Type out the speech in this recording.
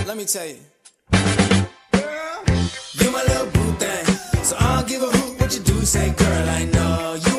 Let me tell you. Girl, you my little boo thing. So I'll give a hoot what you do. Say, girl, I know you